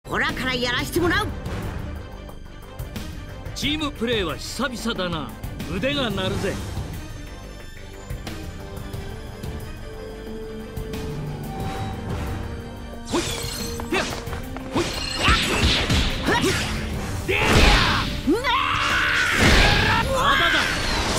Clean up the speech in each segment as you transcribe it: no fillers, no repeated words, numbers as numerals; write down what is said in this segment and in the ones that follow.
オラからやらしてもらう。 チームプレーは久々だな。腕が鳴るぜ。ほいやほいでやまだだ。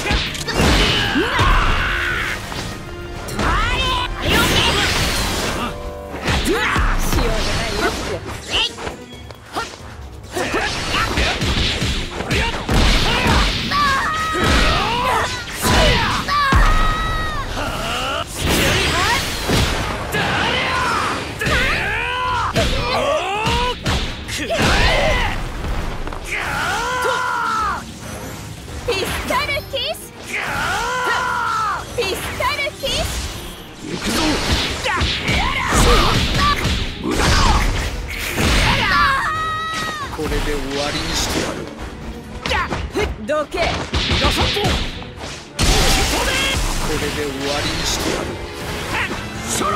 これで終わりにしてやる。 どけ。 これで終わりにしてやる。 そ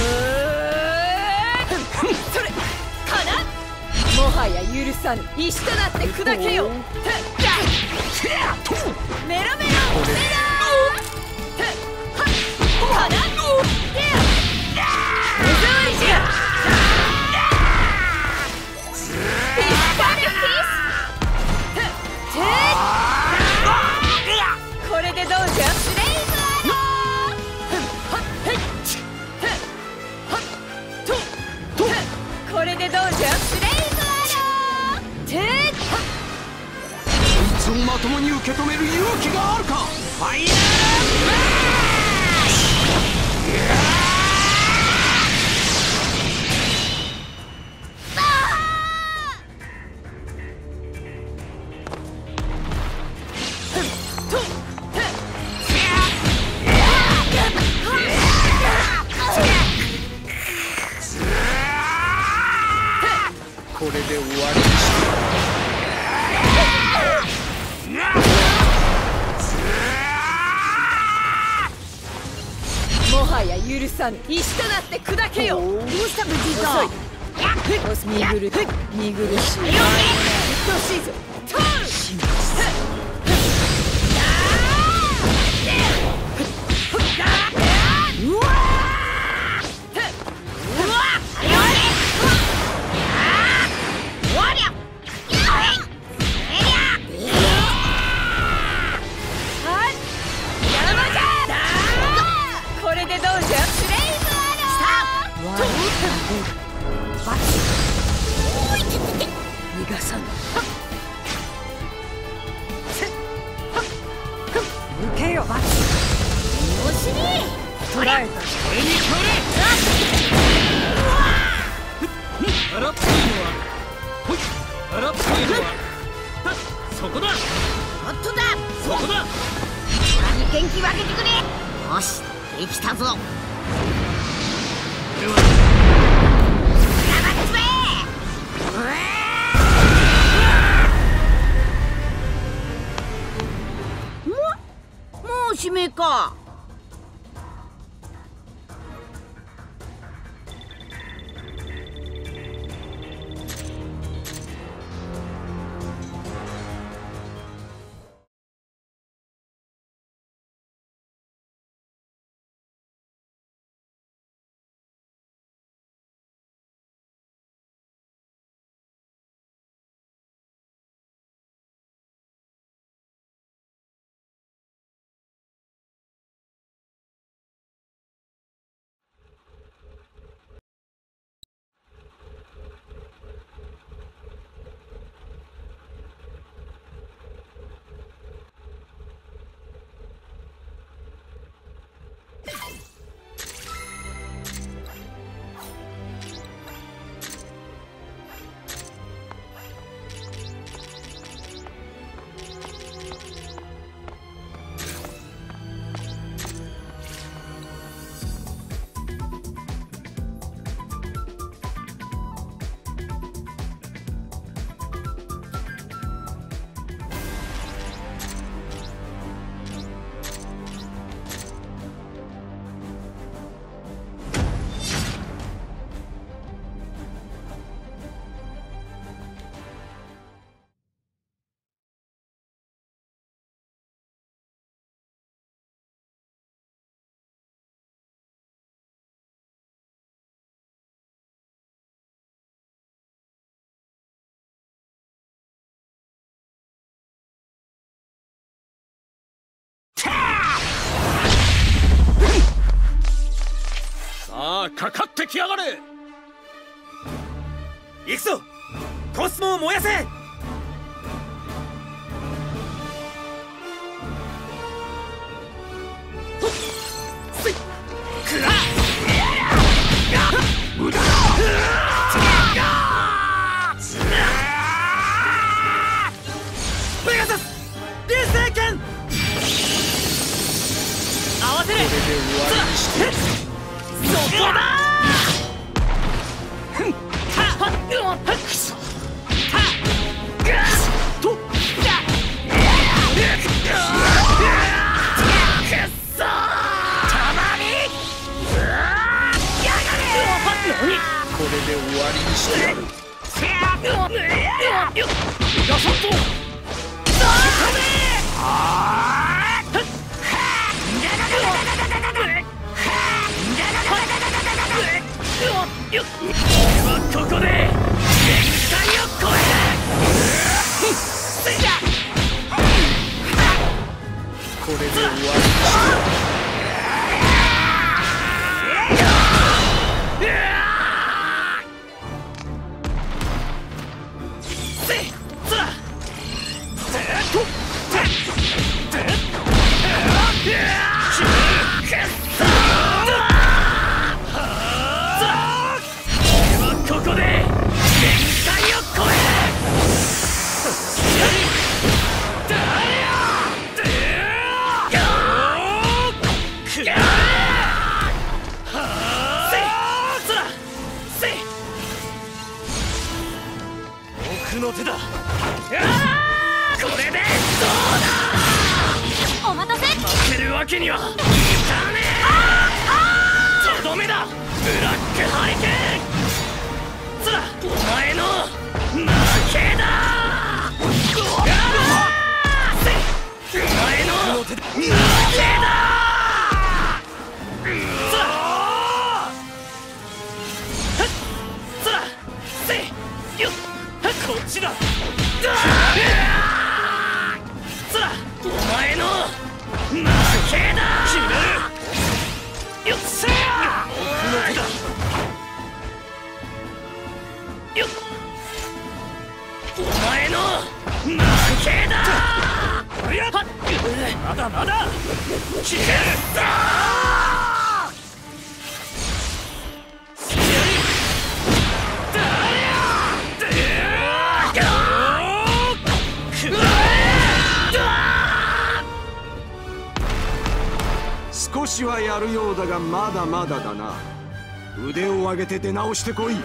れかな。もはや許さぬ。石となって砕けよ。メロメロメロかな。これでどうじゃ。スレイブアロー。これでどうじゃ。スレイブアロー。こいつをまともに受け止める勇気があるか。ファイナルスマッシュ。これで終わりにしてもはや許さぬ。石となって砕けよ。どうしたベジータ。見苦しい。見苦しい。うっとうしいぞ。これでどうじゃ。スレイブアロー。逃がさぬ。抜けよ。おしり捕らえた。 これにこれ。荒っぽいのはほい。荒っぽいのはそこだ。 ホットだ。 そこだ。 オラに元気分けてくれ。よし、できたぞ。 これはやばっつべ。もう指名か。 さかかってきやがれ。 行くぞ、コスモを燃やせ。 無駄だ。 ペガサス流星剣、合わせる。 これで終わりにしてやる。 そこだ。 これで終わりにしてやる。 ここで限界を超える。 これで終わりにしてやる。 僕の手だ。これでどうだ。 お待たせ。 負けるわけにはいかねえ。とどめだ、ブラックハリケーン。お前の負けだ。お前の負けだ。こっちだ。お前の負けだ。決める。よっしゃ。僕の手だ。よっ。お前の負けだ。まだまだ。決める。 少しはやるようだがまだまだだな。腕を上げて出直してこい。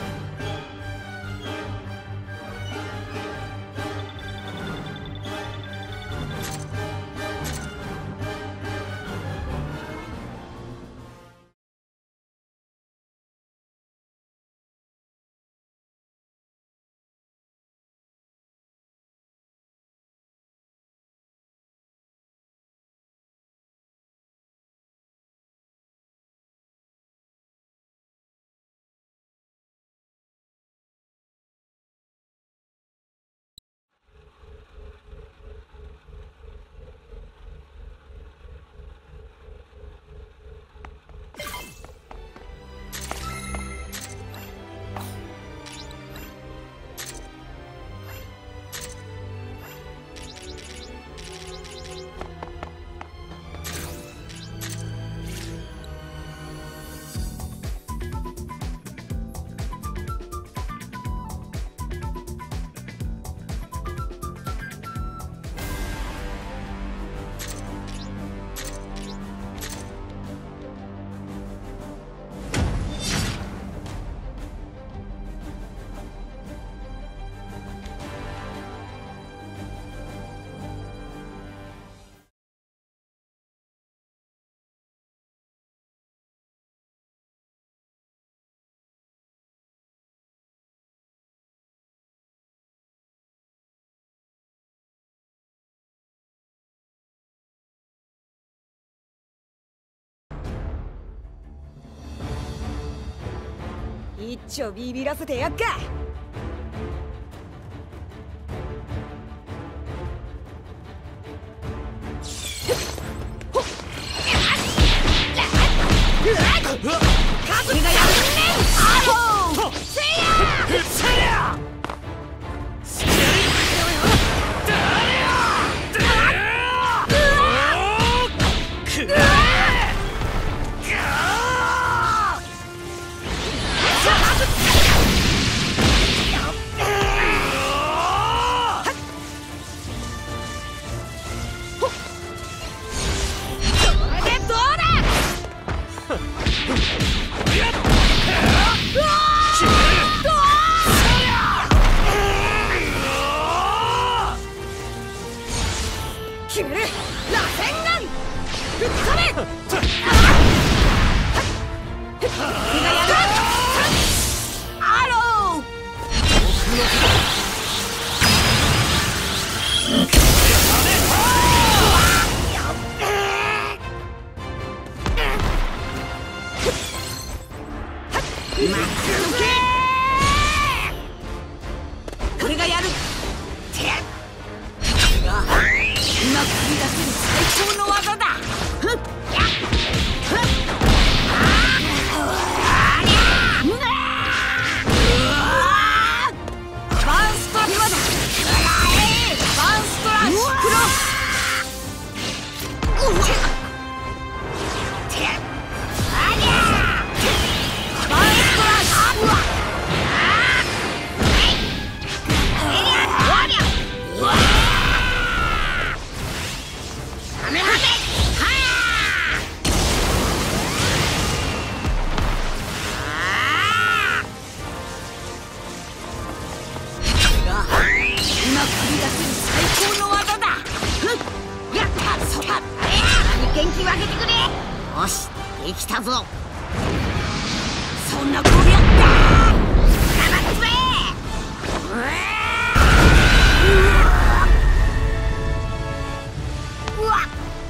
一丁ビビらせてやっか。これがやる。 決める。螺旋丸ぶっ飛べ。アロー。俺がやる。今繰り出せる最高の技だ。バンストラッシュ。バンストラッシュクロス。元気分けてくれ。よし、できたぞ。そんなことやった黙ってくれ。うわっ。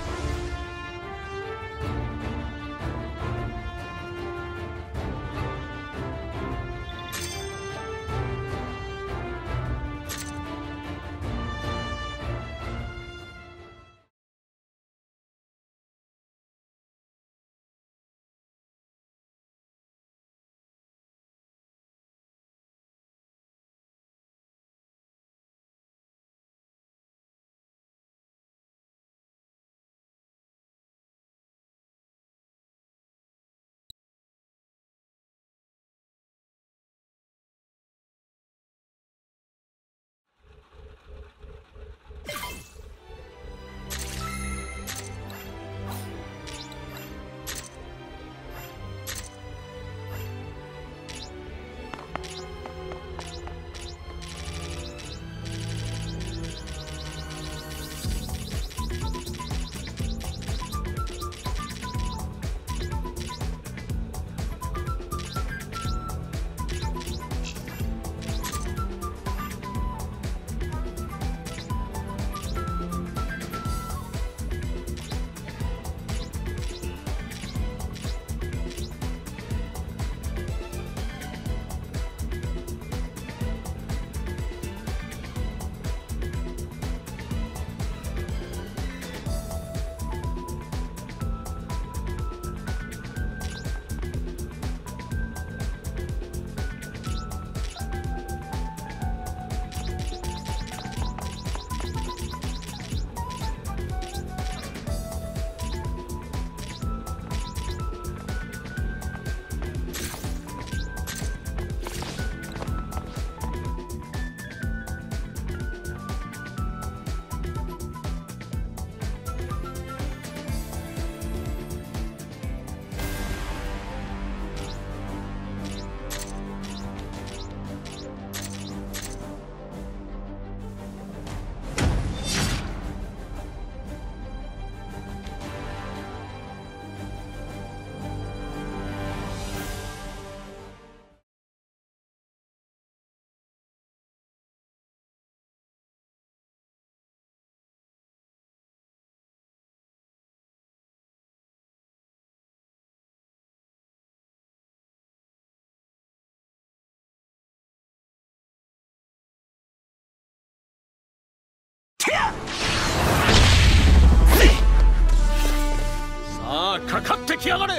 さあかかってきやがれ。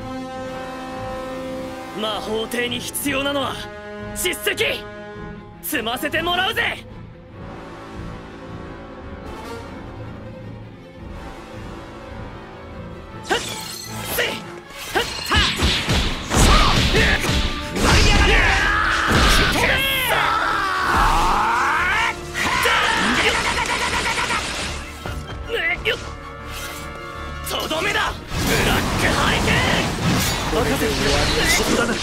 魔法帝に必要なのは叱責。積ませてもらうぜ。とどめだ。ブラックハリケーン。任せて終わりはそこだな。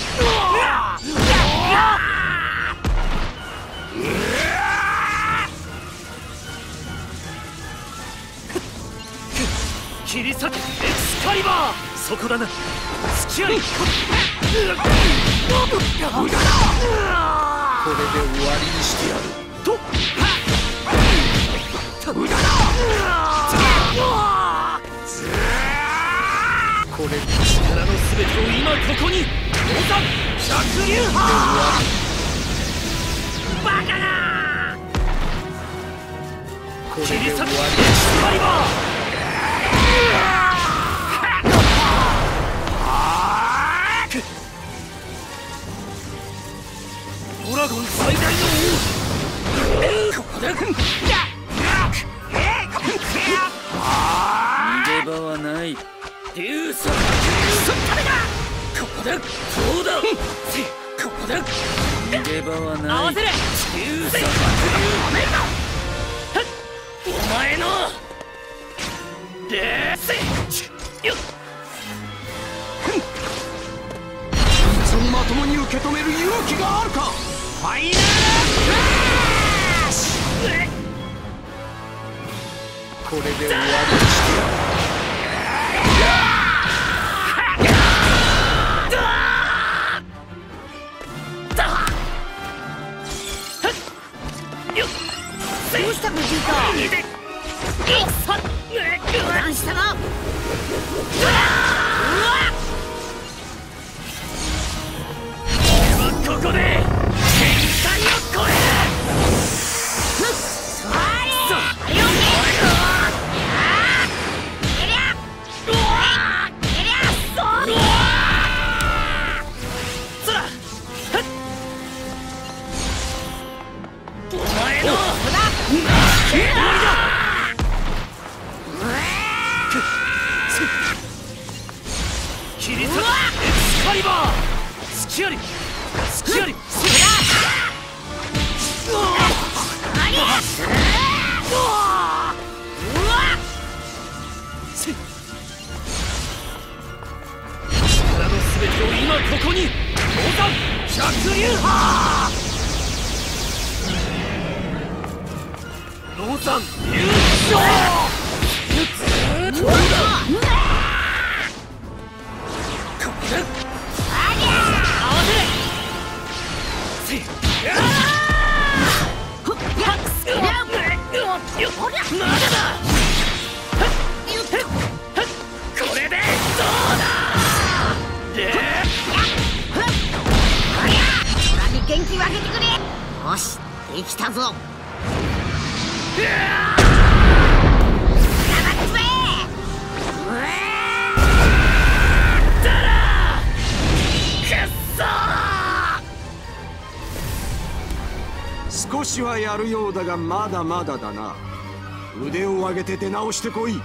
切り裂けエクスカリバー。そこだな。突きあり。 無駄だ。 これで終わりにしてやる。 と無駄だ。 これで力の全てを今ここに。百竜派。バカな。 これで切り裂けエク終わり。 スカリバー。ドラゴン最大の王。ここで逃げ場はない。 竜さんここでそうだ。ここで逃げ場はない。 合わせれ。竜さんお前のレースよっ。 そにまともに受け止める勇気があるか。ファイナルフラッシュ。 これで終わりにしてやる。 どうしたベジータ。油断したな。 ここで限界を超える。切り裂けエクスカリバー。突きあり突きあり。力の全てを今ここに。百竜派。ロザン優勝。まだだ。これでどうだ。 空に元気をあげてくれ。よし、できたぞ。 少しはやるようだがまだまだだな。腕を上げて出直してこい。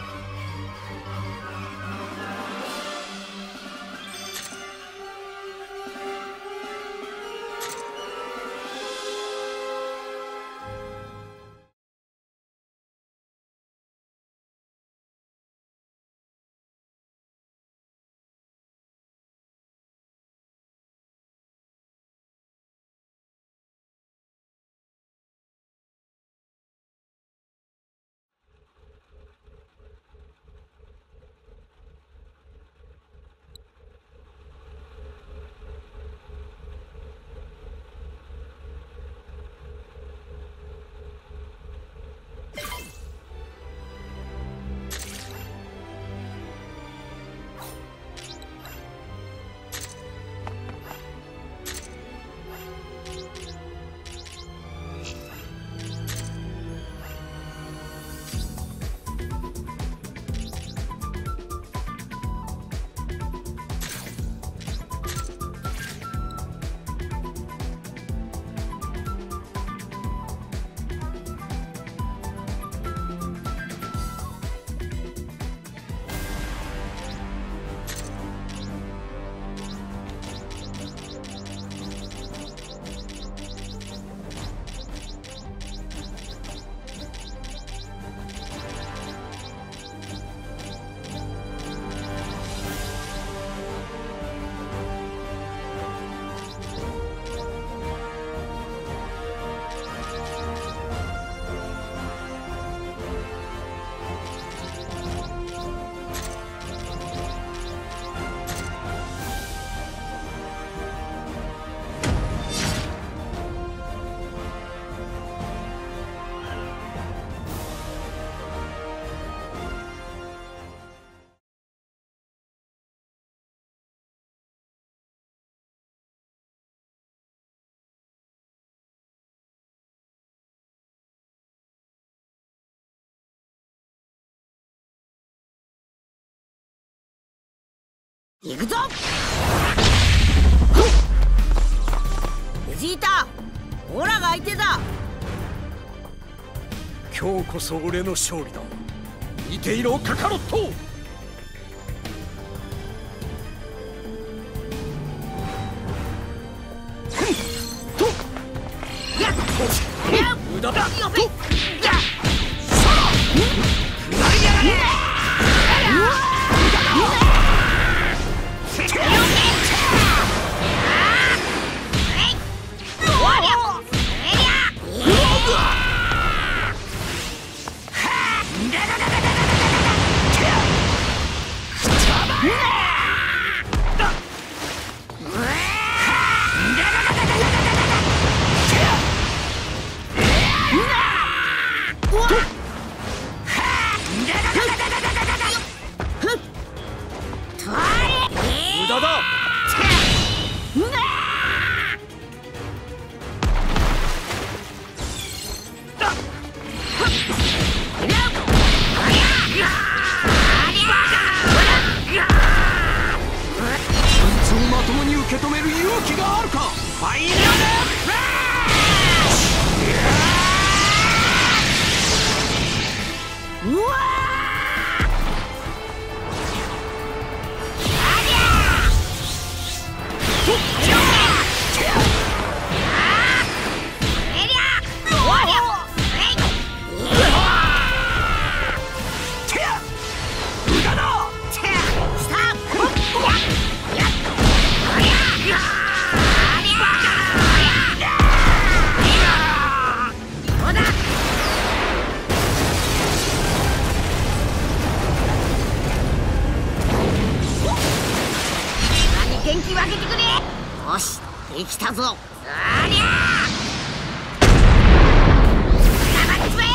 行くぞ。ベジータ、オラが相手だ。 今日こそ俺の勝利だ。見ていろカカロット。無駄だ。無駄だ。まともに受け止める勇気があるか。ファイナルフラッシュ。うわ元気分けてくれ。よし、できたぞ。ありゃー、つめ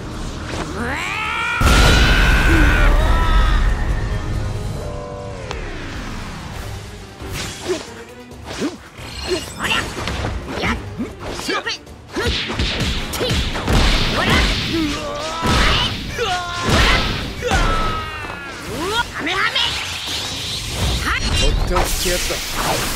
おりゃやっしろべおらはめはめとっておきやつだ。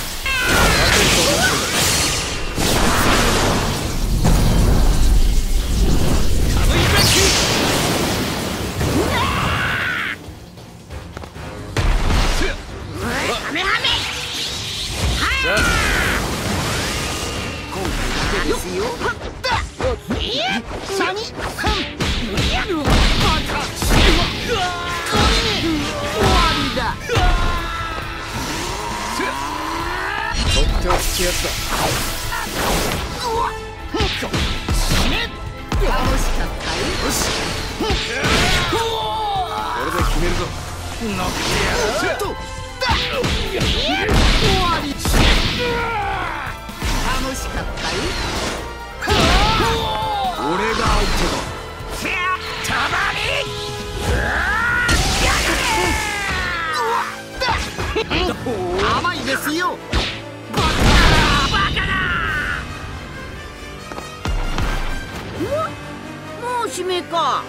とっておきやつだ。 楽しかったよ。 よし、これで決めるぞ。ノックやると終わり。 楽しかったよ。 俺が相手だ。 たまに甘いですよ。 もう締めか。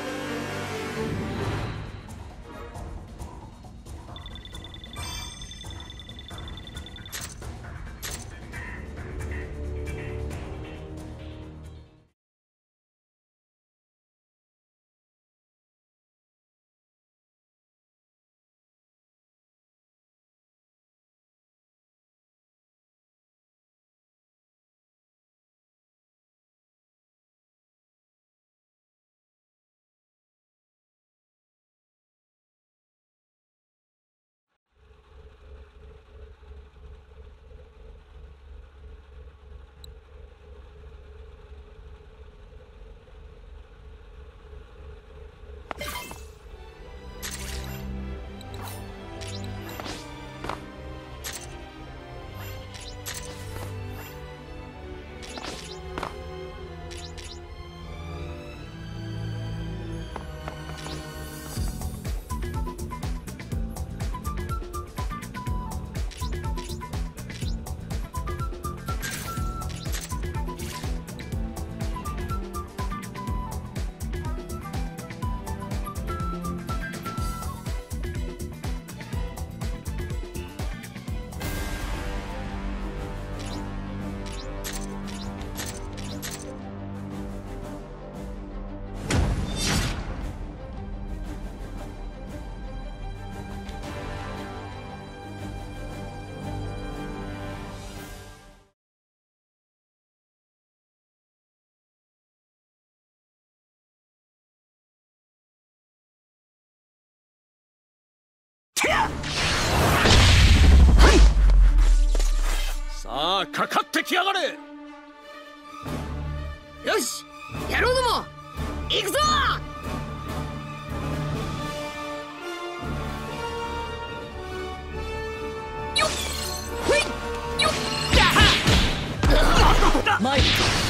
さあかかってきやがれ。 よし、野郎ども行くぞ。よっほいよっ参る。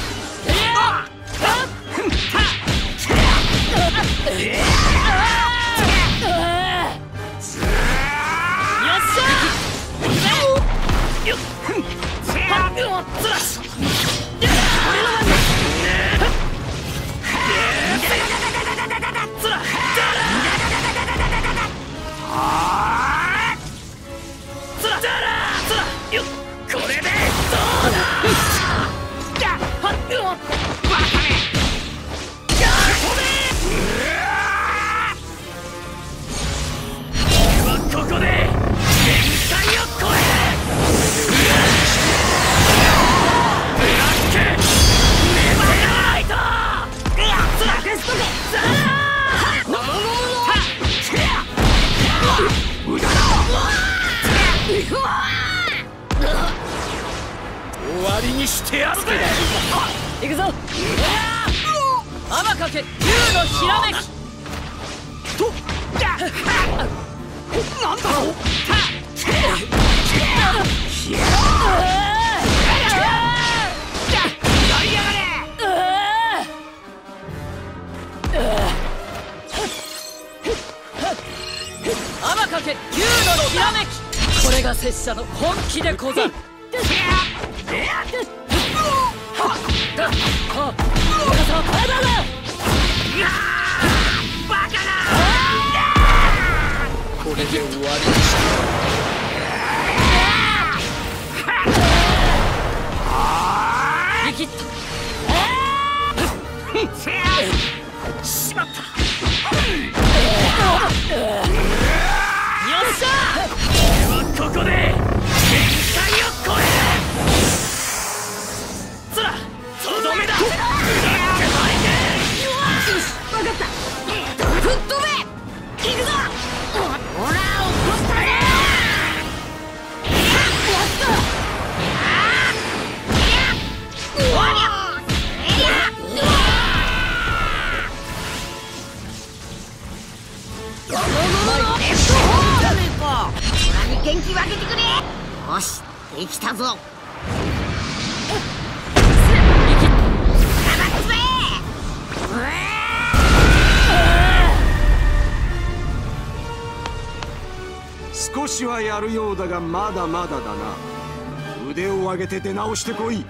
終わりにしてやるぜ。 行くぞ。天かけ竜のひらめき。 なんだろう。 天かけ竜のひらめき。これが拙者の本気でござる。 これで終わりにして生きった。しまった。よっしゃ。ここで限界を超える。つらとどめだ。 分かった。吹っ飛べ。行くぞ。ほら起こしたね。やった元気分けてくれ。よし、できたぞ。 少しはやるようだがまだまだだな。腕を上げて出直してこい。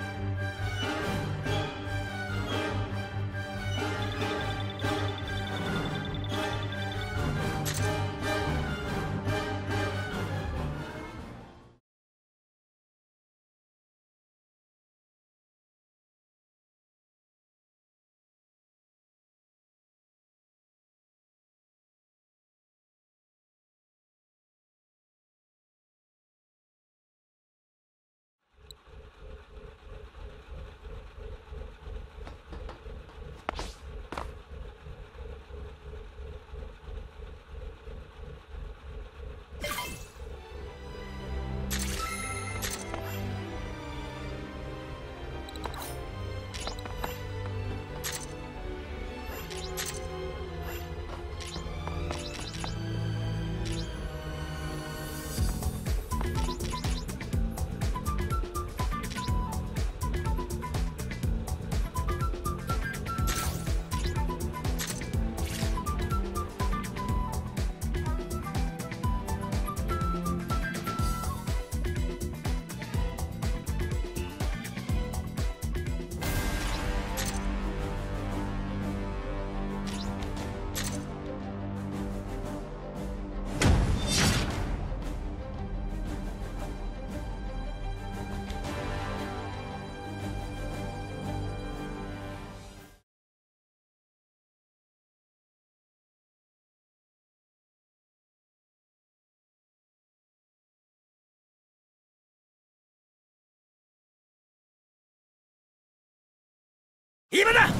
今だ。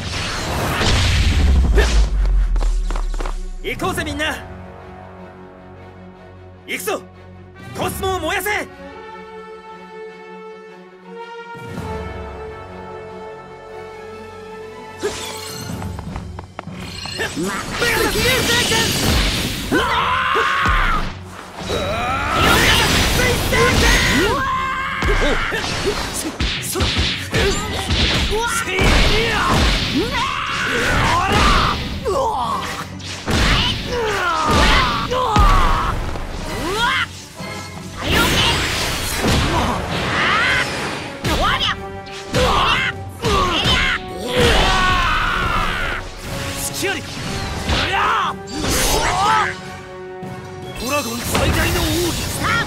行こうぜみんな。行くぞ。コスモを燃やせ。 ドラゴン最大の奥義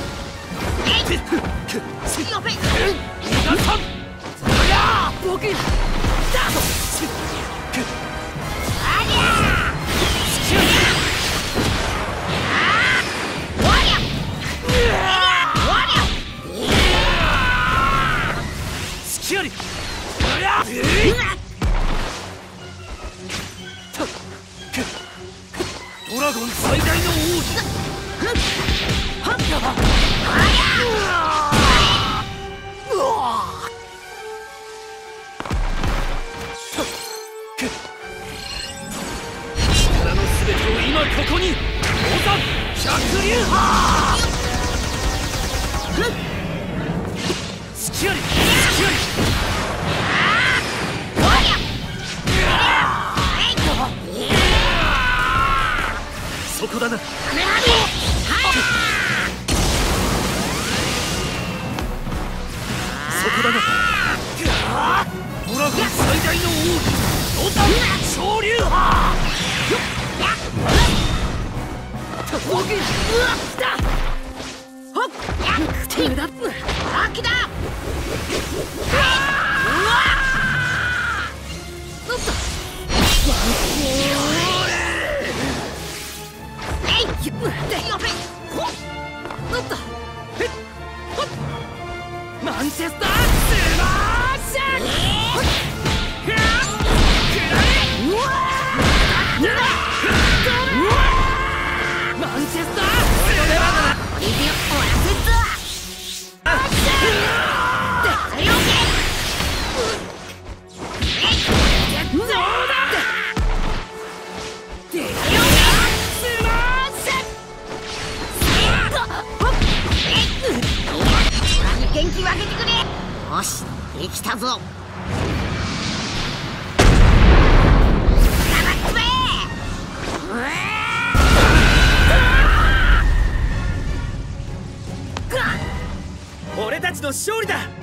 皆さん僕隙ありドラゴン最大の奥義力の全てを今ここに宝山百竜派隙あり隙ありそこだなそこだなドラゴン最大の王子ドタン昇竜派マンチェスタースマッシュマンチェスター元気分けてくれ。よし、できたぞ。 俺たちの勝利だ。